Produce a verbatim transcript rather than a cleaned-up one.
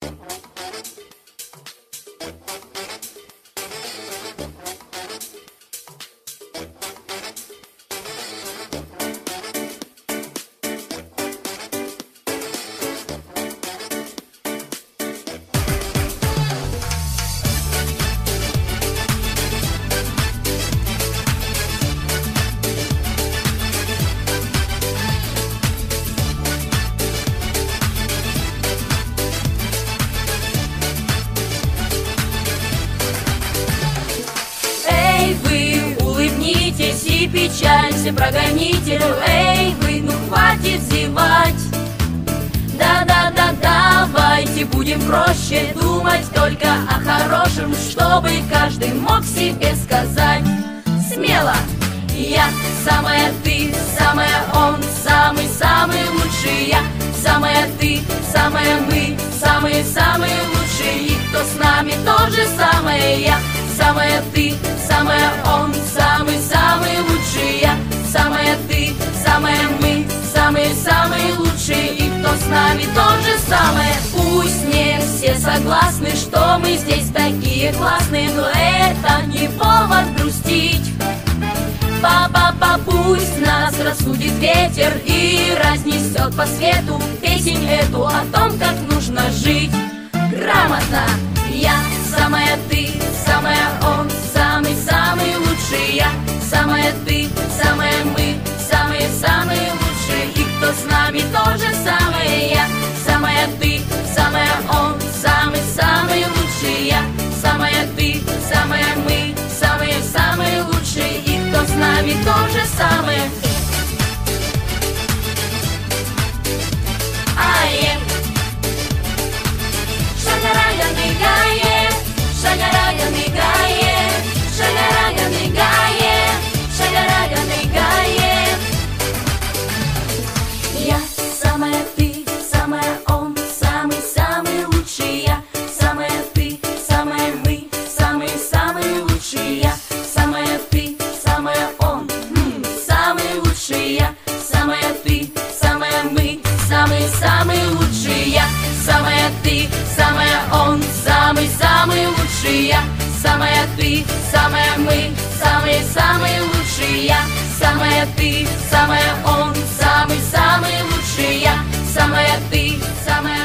И печаль все прогоните. Эй, вы, ну хватит зевать. Да-да-да, давайте будем проще думать только о хорошем, чтобы каждый мог себе сказать смело: я самая, ты самая, он самый-самый лучший. Я самая, ты самая, мы самые-самые лучшие. И кто с нами то же самое. Я самая, ты самая, он самый-самый лучший. Я самая, ты самая, мы самые-самые лучшие. И кто с нами то же самое. Пусть не все согласны, что мы здесь такие классные, но это не повод грустить. Па-па-па, пусть нас рассудит ветер и разнесет по свету песнь эту о том, как нужно жить грамотно. Я самая, ты самая, он самый-самый лучший. Я самая, ты самая, мы самые-самые лучшие. И кто с нами то же самое. Я самая, ты самая, он самый-самый лучший. Я самая, ты самая, мы самые-самые лучшие. И кто с нами то же самое. Ае, шагарага мигае, шагарага мигае, шагарага мигае, шагарага мигае. Я самая, ты самая, он самый-самый лучший. Я самая, ты самая, мы самые-самые лучшие. Я самая, ты самая, он м, самый лучший. Я самая, ты самая, мы самые-самые лучшие. Я самая, ты самая, он самый-самый лучший. Я самая, ты самая, мы самые-самые лучшие. Я самая, ты самая, он самый-самый лучший. Я самая, ты самая,